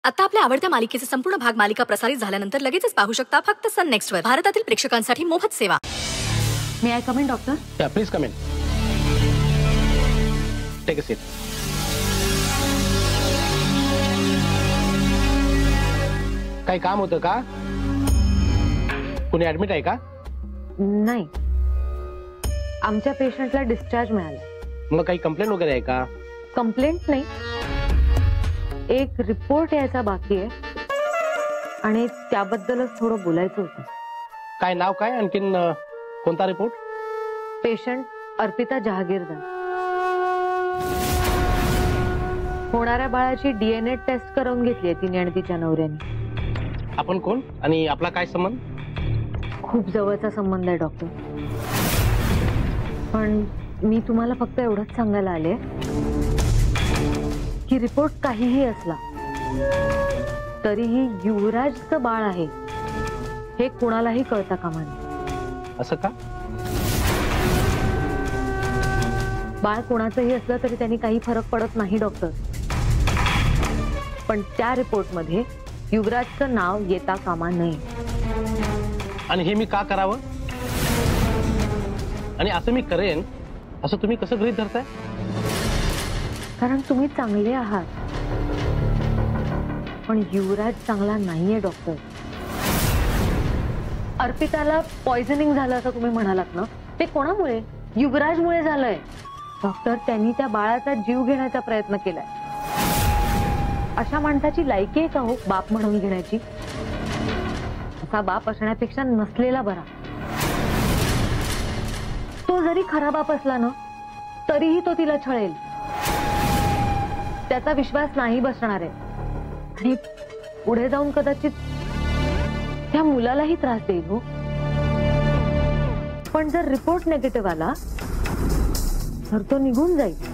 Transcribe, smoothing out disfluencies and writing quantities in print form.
आता आपल्या आवडत्या मालिकेचे संपूर्ण भाग मालिका प्रसारित झाल्यानंतर लगेचच पाहू शकता फक्त सन नेक्स्ट वर. भारतातील प्रेक्षकांसाठी मोफत सेवा. May I come in doctor? या please come in. Take a seat. काही काम होतं का? कुणी ऍडमिट आहे का? नाही, आमच्या पेशंटला डिस्चार्ज मिळाला. मग काही कंप्लेंट वगैरे आहे का? कंप्लेंट नाही, एक रिपोर्ट यायचा बाकी आहे आणि त्याबद्दलच थोडं बोलायचं होतं. काय नाव काय, आणखीन कोणता रिपोर्ट? पेशंट अर्पिता जहागीरदार. होणाऱ्या बाळाची DNA टेस्ट करून घेतली तिने आणि तिच्या नवऱ्याने. आपण कोण आणि आपला काय संबंध? खूप जवळचा संबंध आहे डॉक्टर, पण मी तुम्हाला फक्त एवढंच सांगायला आले की रिपोर्ट काहीही असला तरीही युवराजचं बाळ आहे हे कोणालाही कळता कामा नये. असं का? बाळ कोणाचंही असलं तरी त्यांनी काही फरक पडत नाही डॉक्टर, पण त्या रिपोर्टमध्ये युवराजचं नाव येता कामा नये. आणि हे मी का करावं? आणि असं मी करेन असं तुम्ही कसं गृहीत धरताय? कारण तुम्ही चांगले आहात, पण युवराज चांगला नाहीये डॉक्टर. अर्पिताला पॉइझनिंग झालं असं तुम्ही म्हणालात ना, ते कोणामुळे? युवराजमुळे झालंय. डॉक्टर, त्यांनी त्या बाळाचा जीव घेण्याचा प्रयत्न केलाय. अशा माणसाची लायकी आहे का हो बाप म्हणून घेण्याची? असा बाप असण्यापेक्षा नसलेला बरा. तो जरी खरा बाप असला ना तरीही तो तिला छळेल. त्याचा विश्वास नाही बसणार आहे आणि पुढे जाऊन कदाचित त्या मुलालाही त्रास देईल हो. पण जर रिपोर्ट नेगेटिव्ह आला तर तो निघून जाईल.